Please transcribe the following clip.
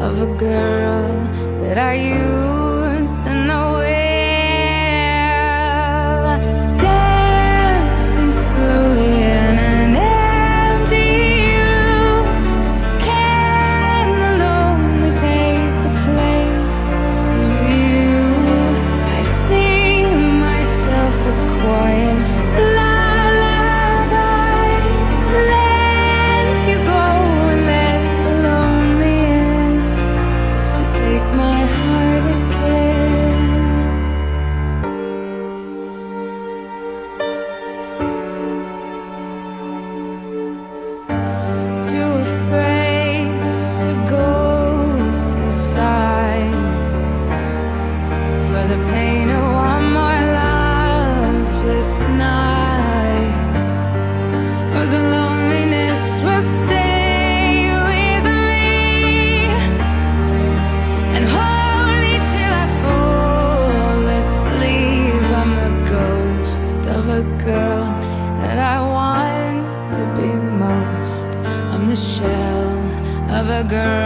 of a girl that I used to know well. Dancing slowly in an empty room, can only take the place of you. I sing myself a quiet lullaby, let you go and let the lonely in to take my heart again. Too afraid to go inside for the pain of one more loveless night, or the loneliness will stay with me and hold me till I fall asleep. I'm the ghost of a girl that I want to be most. I'm the shell of a girl